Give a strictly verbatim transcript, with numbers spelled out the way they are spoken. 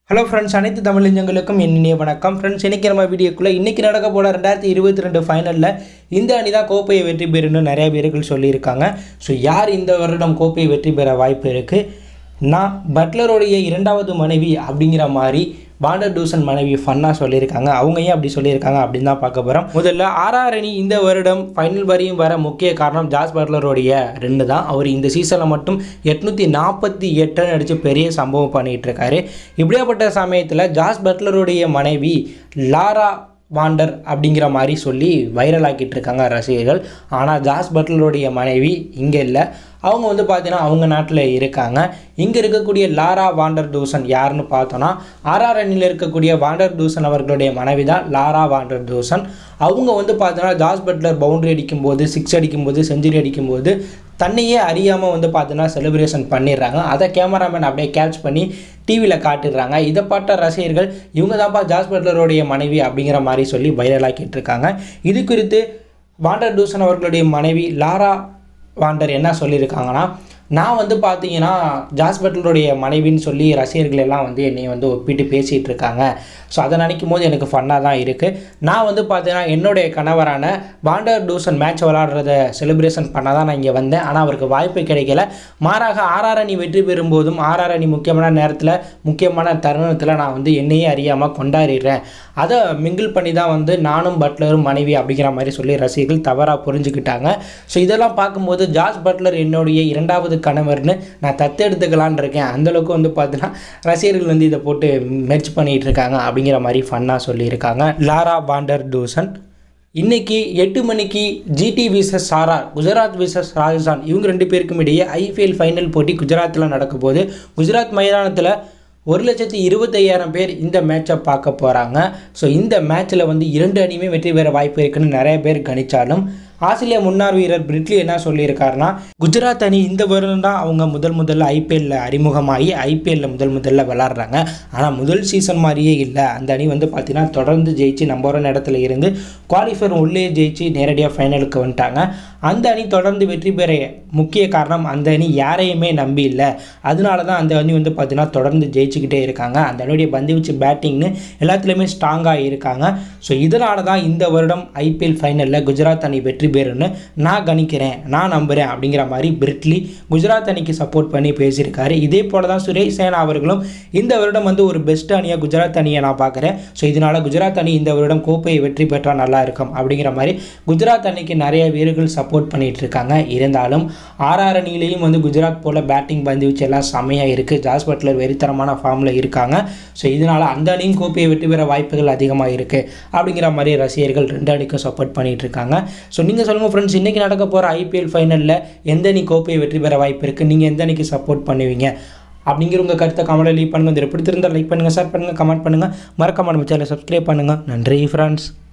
Hello friends, அனைத்து தமிழஞ்சங்களுக்கும் என்னிய வணக்கம். Friends, இன்னைக்கு நம்ம வீடியோக்குள்ள இன்னைக்கு நடக்க போற இரண்டாயிரத்து இருபத்தி இரண்டு ஃபைனல்ல இந்த அணி தான் கோப்பையை வெற்றி பெறும்னு நிறைய பேர்கள் சொல்லி இருக்காங்க. சோ யார் இந்த வருடம் கோப்பையை வெற்றி பெற வாய்ப்பு இருக்கு? நான் பட்லரோடைய இரண்டாவது மனைவி அப்படிங்கிற மாதிரி வாண்டர் டூசன் மனைவி ஃபன்னா சொல்லியிருக்காங்க. அவங்க ஏன் அப்படி சொல்லியிருக்காங்க அப்படின்னு தான் பார்க்க போகிறோம். முதல்ல ஆர்ஆர் அணி இந்த வருடம் ஃபைனல் வரையும் வர முக்கிய காரணம் ஜாஸ் பட்லருடைய ரெண்டு தான். அவர் இந்த சீசனில் மட்டும் எட்நூற்றி நாற்பத்தி எட்டு அடித்து பெரிய சம்பவம் பண்ணிகிட்டு இருக்காரு. இப்படியாப்பட்ட சமயத்தில் ஜாஸ் பட்லருடைய மனைவி லாரா வாண்டர் அப்படிங்கிற மாதிரி சொல்லி வைரல் ஆக்கிட்டு இருக்காங்க ரசிகர்கள். ஆனால் ஜாஸ் பட்லருடைய மனைவி இங்கே இல்லை, அவங்க வந்து பார்த்தீங்கன்னா அவங்க நாட்டில் இருக்காங்க. இங்கே இருக்கக்கூடிய லாரா வாண்டர் டூசன் யாருன்னு பார்த்தோன்னா ஆர்ஆர் அணியில் இருக்கக்கூடிய வாண்டர் டூசன் அவர்களுடைய மனைவி தான் லாரா வாண்டர் டூசன். அவங்க வந்து பார்த்தீங்கன்னா ஜாஸ் பட்லர் பவுண்டரி அடிக்கும்போது, சிக்ஸ் அடிக்கும்போது, செஞ்சுரி அடிக்கும்போது தன்னையே அறியாமல் வந்து பார்த்தீங்கன்னா செலிப்ரேஷன் பண்ணிடுறாங்க. அதை கேமராமேன் அப்படியே கேட்ச் பண்ணி டிவியில் காட்டிடுறாங்க. இதை பார்த்த ரசிகர்கள் இவங்க தான்ப்பா ஜாஸ் பட்லருடைய மனைவி அப்படிங்கிற மாதிரி சொல்லி வைரலாக்கிட்டு இருக்காங்க. இது குறித்து வாண்டர் டூசன் அவர்களுடைய மனைவி லாரா வாண்டர் என்ன சொல்லியிருக்காங்கன்னா, நான் வந்து பார்த்தீங்கன்னா ஜாஸ் பட்லருடைய மனைவின்னு சொல்லி ரசிகர்கள் எல்லாம் வந்து என்னை வந்து ஒப்பிட்டு பேசிகிட்டு இருக்காங்க. ஸோ அதை நினைக்கும் போது எனக்கு ஃபன்னாக தான் இருக்குது. நான் வந்து பார்த்தீங்கன்னா என்னுடைய கணவரான வாண்டர் டூசன் மேட்ச் விளாடுறத செலிப்ரேஷன் பண்ண தான் நான் இங்கே வந்தேன். ஆனால் அவருக்கு வாய்ப்பு கிடைக்கல. மாறாக ஆர்ஆர் அணி வெற்றி பெறும்போதும் ஆர்ஆர் அணி முக்கியமான நேரத்தில் முக்கியமான தருணத்தில் நான் வந்து என்னையே அறியாமல் கொண்டாடிடுறேன். அதை மிங்கிள் பண்ணி தான் வந்து நானும் பட்லரும் மனைவி அப்படிங்கிற மாதிரி சொல்லி ரசிகர்கள் தவறாக புரிஞ்சுக்கிட்டாங்க. ஸோ இதெல்லாம் பார்க்கும்போது ஜாஸ் பட்லர் என்னுடைய இரண்டாவது கணவர்னு நான் தத்தெடுத்துக்கலான் இருக்கேன். அந்தளவுக்கு வந்து பார்த்தீங்கன்னா ரசிகர்கள் வந்து இதை போட்டு மெர்ச் பண்ணிகிட்டு இருக்காங்க அப்படிங்கிற மாதிரி ஃபன்னாக சொல்லியிருக்காங்க லாரா வாண்டர் டூசன். இன்னைக்கு எட்டு மணிக்கு GT versus RR Gujarat versus Rajasthan இவங்க ரெண்டு பேருக்கும் இடையே ஐபிஎல் ஃபைனல் போட்டி குஜராத்தில் நடக்க போது. குஜராத் மைதானத்தில் ஒரு லட்சத்தி இருபத்தையாயிரம் பேர் இந்த மேட்சை பார்க்க போகிறாங்க. ஸோ இந்த மேட்ச்சில் வந்து இரண்டு அணியுமே வெற்றி பெற வாய்ப்பு இருக்குன்னு நிறைய பேர் கணிச்சாலும் ஆஸ்திரேலியா முன்னாள் வீரர் பிரிட்லி என்ன சொல்லியிருக்காருன்னா, குஜராத் அணி இந்த வருடம் தான் அவங்க முதல் முதல்ல ஐபிஎல்ல அறிமுகமாகி ஐபிஎல்ல முதல் முதல்ல விளாட்றாங்க. ஆனால் முதல் சீசன் மாதிரியே இல்லை. அந்த அணி வந்து பார்த்தீங்கன்னா தொடர்ந்து ஜெயிச்சு நம்பர் ஒன் இடத்துல இருந்து குவாலிஃபயர் உள்ளே ஜெயிச்சு நேரடியாக ஃபைனலுக்கு வந்துட்டாங்க. அந்த அணி தொடர்ந்து வெற்றி பெற முக்கிய காரணம் அந்த அணி யாரையுமே நம்பி இல்லை. அதனால தான் அந்த அணி வந்து பார்த்தீங்கன்னா தொடர்ந்து ஜெயிச்சுக்கிட்டே இருக்காங்க. அந்த அணியுடைய பந்து வச்சு பேட்டிங்னு எல்லாத்துலேயுமே ஸ்ட்ராங்காக இருக்காங்க. ஸோ இதனால தான் இந்த வருடம் ஐபிஎல் ஃபைனலில் குஜராத் அணி வெற்றி பெறுன்னு நான் கணிக்கிறேன், நான் நம்புகிறேன் அப்படிங்கிற மாதிரி பிரிட்லி குஜராத் அணிக்கு சப்போர்ட் பண்ணி பேசியிருக்காரு. இதே போல தான் சுரேஷ் சேனா அவர்களும் இந்த வருடம் வந்து ஒரு பெஸ்ட் அணியாக குஜராத் அணியை நான் பார்க்குறேன். ஸோ இதனால் குஜராத் அணி இந்த வருடம் கோப்பையை வெற்றி பெற்றால் நல்லா இருக்கும் அப்படிங்கிற மாதிரி குஜராத் அணிக்கு நிறைய வீரர்கள் சப்போர்ட் பண்ணிட்டு இருக்காங்க. இருந்தாலும் ஆர்ஆர் அணியிலையும் வந்து குஜராத் போல் பேட்டிங் பந்து வச்சு எல்லாம் செம்மையாக இருக்குது. ஜாஸ் பட்லர் வெறித்தரமான ஃபார்மில் இருக்காங்க. ஸோ இதனால் அந்த அணியும் கோப்பையை வெற்றி பெற வாய்ப்புகள் அதிகமாக இருக்குது அப்படிங்கிற மாதிரி ரசிகர்கள் ரெண்டு அணிக்கும் சப்போர்ட் பண்ணிட்டு இருக்காங்க. ஸோ நீங்கள் சொல்லுங்கள் ஃப்ரெண்ட்ஸ், இன்றைக்கி நடக்க போகிற ஐபிஎல் ஃபைனலில் எந்த அணி கோப்பையை வெற்றி பெற வாய்ப்பு இருக்குது? நீங்கள் எந்த அணிக்கு சப்போர்ட் பண்ணுவீங்க அப்படிங்கிற உங்கள் கருத்தை கமெண்ட்டில் லீவ் பண்ணுங்கள். இதில் பிடித்திருந்தால் லைக் பண்ணுங்கள், ஷேர் பண்ணுங்கள், கமெண்ட் பண்ணுங்கள். மறக்காம நம்ம சேனலை சப்ஸ்கிரைப் பண்ணுங்கள். நன்றி ஃப்ரெண்ட்ஸ்.